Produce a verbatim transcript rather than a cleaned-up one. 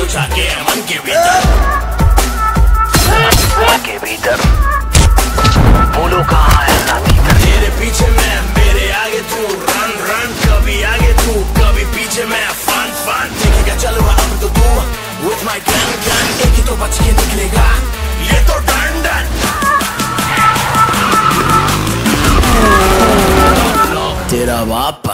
तो जाके मन के भीतर, मन के भीतर बोलो कहाँ है ना भीतर। तेरे पीछे मैं, मेरे आगे तू, रन रन, कभी आगे तू कभी पीछे मैं, फन फन देखेगा चलो अब तो तू, with my gun gun एक ही तो बच के निकलेगा, ये तो डन डन। तेरा बाप